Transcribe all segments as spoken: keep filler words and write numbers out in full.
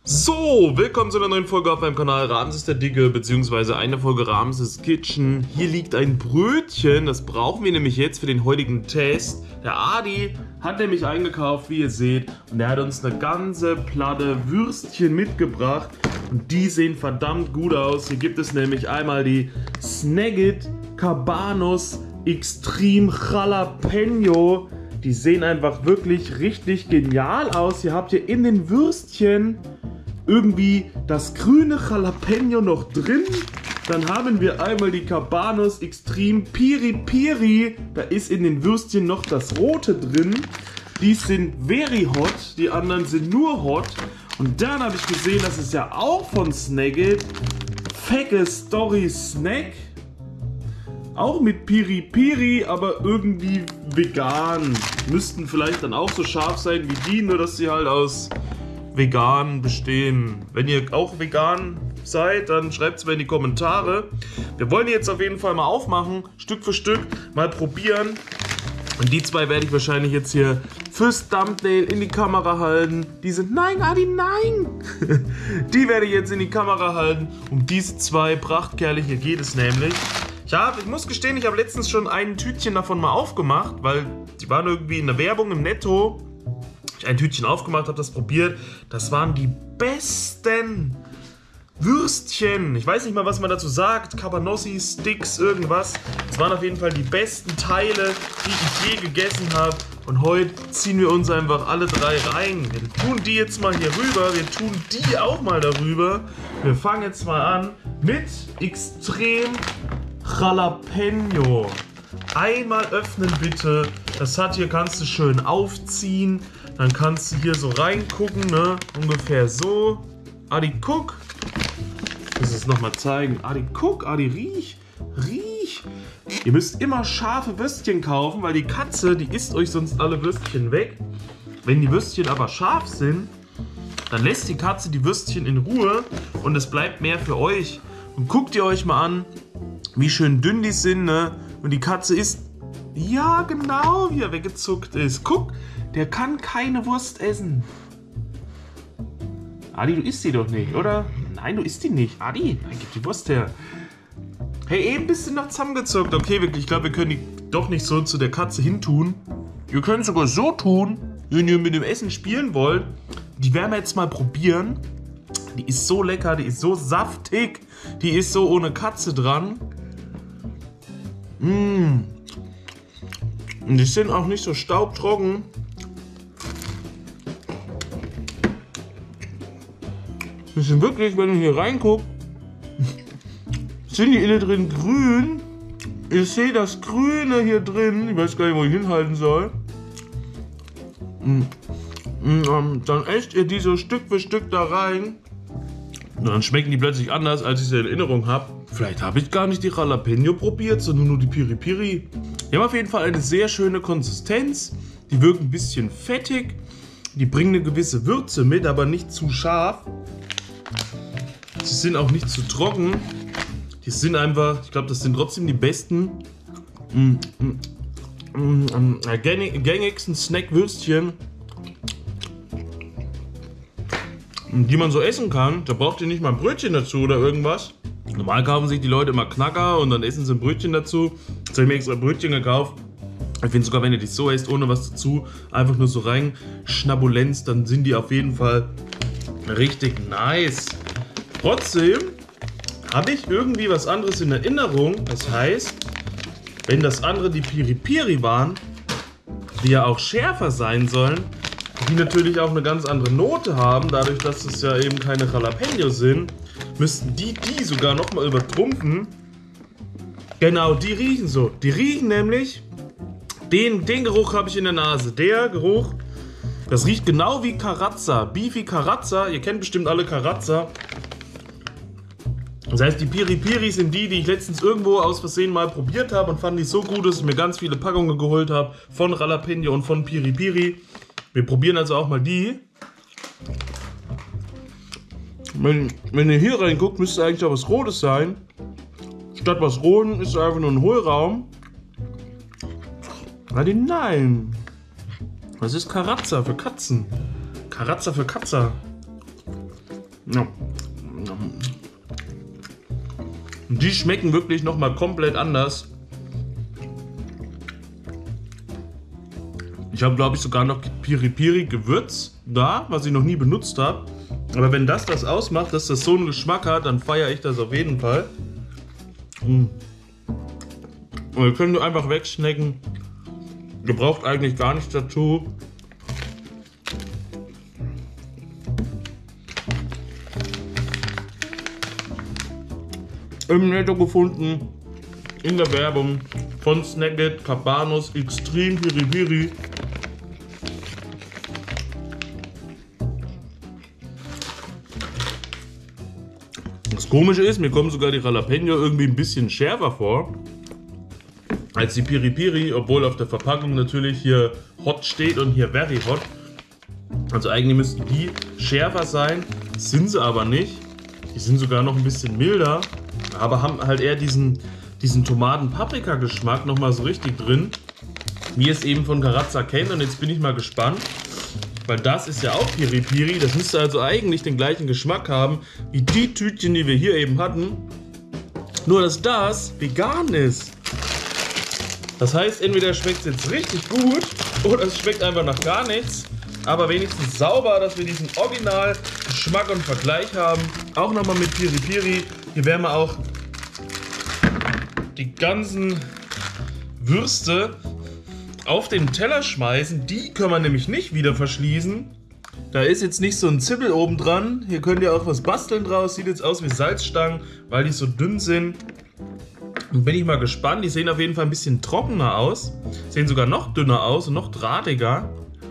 So, willkommen zu einer neuen Folge auf meinem Kanal Ramses der Dicke, beziehungsweise eine Folge Ramses Kitchen. Hier liegt ein Brötchen, das brauchen wir nämlich jetzt für den heutigen Test. Der Adi hat nämlich eingekauft, wie ihr seht, und er hat uns eine ganze Platte Würstchen mitgebracht. Und die sehen verdammt gut aus. Hier gibt es nämlich einmal die Snagit Cabanos Extreme Jalapeno. Die sehen einfach wirklich richtig genial aus. Ihr habt hier in den Würstchen irgendwie das grüne Jalapeno noch drin. Dann haben wir einmal die Cabanos Extreme Piri Piri. Da ist in den Würstchen noch das rote drin. Die sind very hot, die anderen sind nur hot. Und dann habe ich gesehen, das ist ja auch von Snagit. Fecke Story Snack. Auch mit Piri Piri, aber irgendwie vegan. Müssten vielleicht dann auch so scharf sein wie die, nur dass sie halt aus vegan bestehen. Wenn ihr auch vegan seid, dann schreibt es mir in die Kommentare. Wir wollen die jetzt auf jeden Fall mal aufmachen, Stück für Stück, mal probieren. Und die zwei werde ich wahrscheinlich jetzt hier fürs Thumbnail in die Kamera halten. Die sind, nein Adi, nein! Die werde ich jetzt in die Kamera halten. Um diese zwei Prachtkerle hier geht es nämlich. Ich, hab, ich muss gestehen, ich habe letztens schon ein Tütchen davon mal aufgemacht, weil die waren irgendwie in der Werbung im Netto. Ich ein Tütchen aufgemacht, habe das probiert. Das waren die besten Würstchen. Ich weiß nicht mal, was man dazu sagt. Cabanossi, Sticks, irgendwas. Das waren auf jeden Fall die besten Teile, die ich je gegessen habe. Und heute ziehen wir uns einfach alle drei rein. Wir tun die jetzt mal hier rüber. Wir tun die auch mal darüber. Wir fangen jetzt mal an mit Extrem Jalapeno. Einmal öffnen bitte. Das hat hier, kannst du schön aufziehen. Dann kannst du hier so reingucken, ne? Ungefähr so. Adi, guck. Ich muss es nochmal zeigen. Adi, guck. Adi, riech. Riech. Ihr müsst immer scharfe Würstchen kaufen, weil die Katze, die isst euch sonst alle Würstchen weg. Wenn die Würstchen aber scharf sind, dann lässt die Katze die Würstchen in Ruhe und es bleibt mehr für euch. Und guckt ihr euch mal an, wie schön dünn die sind, ne? Und die Katze isst, ja genau, wie er weggezuckt ist. Guck, der kann keine Wurst essen. Adi, du isst die doch nicht, oder? Nein, du isst die nicht. Adi, dann gib die Wurst her. Hey, eben bist du noch zusammengezuckt. Okay, wirklich, ich glaube, wir können die doch nicht so zu der Katze hintun. Ihr könnt es sogar so tun, wenn ihr mit dem Essen spielen wollt. Die werden wir jetzt mal probieren. Die ist so lecker, die ist so saftig. Die ist so ohne Katze dran. Mmh. Und die sind auch nicht so staubtrocken. Die sind wirklich, wenn ihr hier reinguckt, sind die innen drin grün. Ich sehe das Grüne hier drin. Ich weiß gar nicht, wo ich hinhalten soll. Und dann esst ihr die so Stück für Stück da rein. Und dann schmecken die plötzlich anders, als ich sie in Erinnerung habe. Vielleicht habe ich gar nicht die Jalapeno probiert, sondern nur die Piri Piri. Die haben auf jeden Fall eine sehr schöne Konsistenz. Die wirken ein bisschen fettig. Die bringen eine gewisse Würze mit, aber nicht zu scharf. Sie sind auch nicht zu trocken. Die sind einfach, ich glaube, das sind trotzdem die besten, mm, mm, mm, gängig, gängigsten Snackwürstchen, die man so essen kann. Da braucht ihr nicht mal ein Brötchen dazu oder irgendwas. Normal kaufen sich die Leute immer Knacker und dann essen sie ein Brötchen dazu. Jetzt habe ich mir extra ein Brötchen gekauft. Ich finde sogar, wenn ihr die so esst, ohne was dazu, einfach nur so rein schnabulenzt, dann sind die auf jeden Fall richtig nice. Trotzdem habe ich irgendwie was anderes in Erinnerung. Das heißt, wenn das andere die Piri Piri waren, die ja auch schärfer sein sollen, die natürlich auch eine ganz andere Note haben, dadurch, dass es ja eben keine Jalapeno sind, müssten die die sogar nochmal übertrumpfen. Genau, die riechen so. Die riechen nämlich, den, den Geruch habe ich in der Nase. Der Geruch, das riecht genau wie Carazza. Beefy Carazza, ihr kennt bestimmt alle Carazza. Das heißt, die Piri Piri sind die, die ich letztens irgendwo aus Versehen mal probiert habe und fand die so gut, dass ich mir ganz viele Packungen geholt habe von Jalapeno und von Piri Piri. Wir probieren also auch mal die. Wenn, wenn ihr hier reinguckt, müsste eigentlich auch was Rotes sein. Statt was Roten ist einfach nur ein Hohlraum. Nein. Das ist Carazza für Katzen. Carazza für Katze. Ja. Die schmecken wirklich nochmal komplett anders. Ich habe, glaube ich, sogar noch Piri-Piri-Gewürz da, was ich noch nie benutzt habe. Aber wenn das das ausmacht, dass das so einen Geschmack hat, dann feiere ich das auf jeden Fall. Und ihr könnt einfach wegschmecken. Ihr braucht eigentlich gar nichts dazu. Im Netto gefunden, in der Werbung von Snagit, Cabanos, Extreme Piri-Piri. Das Komische ist, mir kommen sogar die Jalapeno irgendwie ein bisschen schärfer vor als die Piri-Piri, obwohl auf der Verpackung natürlich hier Hot steht und hier Very Hot. Also eigentlich müssten die schärfer sein, sind sie aber nicht. Die sind sogar noch ein bisschen milder, aber haben halt eher diesen, diesen Tomaten-Paprika-Geschmack nochmal so richtig drin, wie es eben von Carazza kennt. Und jetzt bin ich mal gespannt, weil das ist ja auch Piri-Piri. Das müsste also eigentlich den gleichen Geschmack haben wie die Tütchen, die wir hier eben hatten. Nur dass das vegan ist. Das heißt, entweder schmeckt es jetzt richtig gut oder es schmeckt einfach nach gar nichts. Aber wenigstens sauber, dass wir diesen Original-Geschmack und Vergleich haben. Auch nochmal mit Piri-Piri. Hier werden wir auch die ganzen Würste auf den Teller schmeißen. Die können wir nämlich nicht wieder verschließen. Da ist jetzt nicht so ein Zippel oben dran. Hier könnt ihr auch was basteln draus. Sieht jetzt aus wie Salzstangen, weil die so dünn sind. Und bin ich mal gespannt. Die sehen auf jeden Fall ein bisschen trockener aus. Sehen sogar noch dünner aus und noch drahtiger.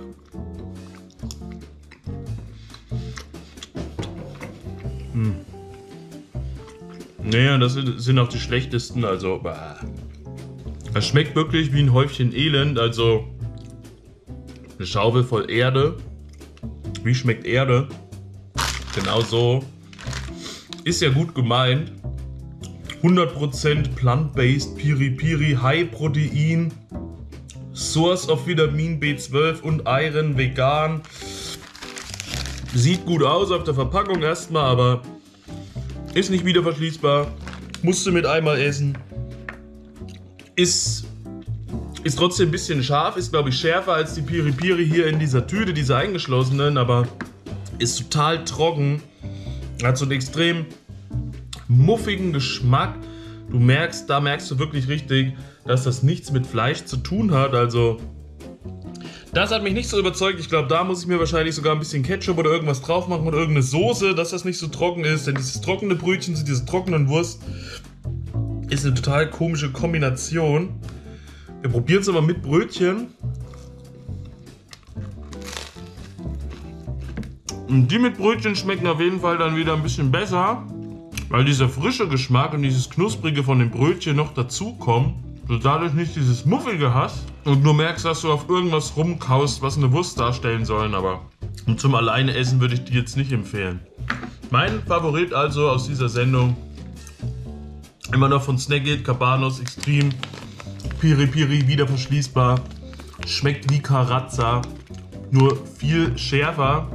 Hm. Naja, das sind auch die schlechtesten. Also, bah. Es schmeckt wirklich wie ein Häufchen Elend. Also, eine Schaufel voll Erde. Wie schmeckt Erde? Genau so. Ist ja gut gemeint. hundert Prozent plant-based Piri-Piri, High Protein, Source of Vitamin B zwölf und Iron, vegan. Sieht gut aus auf der Verpackung erstmal, aber ist nicht wieder verschließbar. Musste mit einmal essen. Ist, ist trotzdem ein bisschen scharf, ist glaube ich schärfer als die Piri-Piri hier in dieser Tüte, diese eingeschlossenen, aber ist total trocken. Hat so einen extrem muffigen Geschmack. Du merkst, da merkst du wirklich richtig, dass das nichts mit Fleisch zu tun hat. Also, das hat mich nicht so überzeugt. Ich glaube, da muss ich mir wahrscheinlich sogar ein bisschen Ketchup oder irgendwas drauf machen oder irgendeine Soße, dass das nicht so trocken ist. Denn dieses trockene Brötchen zu dieser trockenen Wurst ist eine total komische Kombination. Wir probieren es aber mit Brötchen. Und die mit Brötchen schmecken auf jeden Fall dann wieder ein bisschen besser, weil dieser frische Geschmack und dieses Knusprige von dem Brötchen noch dazu kommen. Du dadurch nicht dieses Muffige hast und nur merkst, dass du auf irgendwas rumkaust, was eine Wurst darstellen sollen. Aber zum Alleine essen würde ich die jetzt nicht empfehlen. Mein Favorit also aus dieser Sendung, immer noch von Snagit, Cabanos, Extreme, Piri-Piri, wieder verschließbar. Schmeckt wie Carazza, nur viel schärfer.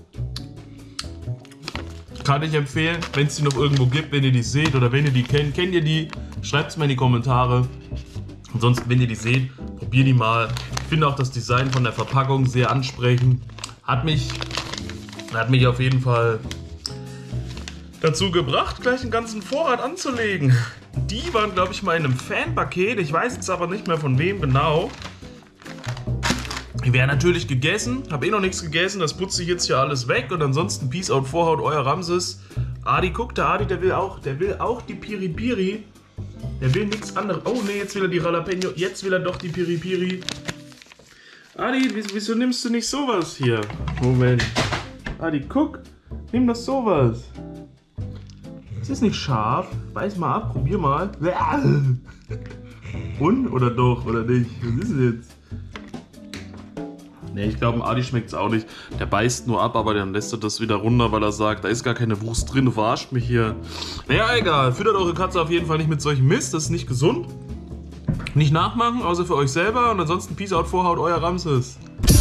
Kann ich empfehlen, wenn es die noch irgendwo gibt, wenn ihr die seht oder wenn ihr die kennt. Kennt ihr die? Schreibt es mir in die Kommentare. Ansonsten, wenn ihr die seht, probiert die mal. Ich finde auch das Design von der Verpackung sehr ansprechend. Hat mich, hat mich auf jeden Fall dazu gebracht, gleich einen ganzen Vorrat anzulegen. Die waren, glaube ich, mal in einem Fanpaket. Ich weiß jetzt aber nicht mehr von wem genau. Die werden natürlich gegessen. Habe eh noch nichts gegessen. Das putze ich jetzt hier alles weg. Und ansonsten Peace out, Vorhaut, euer Ramses. Adi, guck, der Adi, der will auch, der will auch die Piri-Piri. Der will nichts anderes. Oh ne, jetzt will er die Jalapeno. Jetzt will er doch die Piri-Piri. Adi, wieso, wieso nimmst du nicht sowas hier? Moment. Adi, guck. Nimm das sowas. Das ist nicht scharf. Beiß mal ab, probier mal. Und? Oder doch? Oder nicht? Was ist denn jetzt? Ne, ich glaube, Adi schmeckt es auch nicht. Der beißt nur ab, aber dann lässt er das wieder runter, weil er sagt, da ist gar keine Wurst drin, du verarscht mich hier. Naja, egal. Füttert eure Katze auf jeden Fall nicht mit solchem Mist, das ist nicht gesund. Nicht nachmachen, außer für euch selber. Und ansonsten Peace out, Vorhaut, euer Ramses.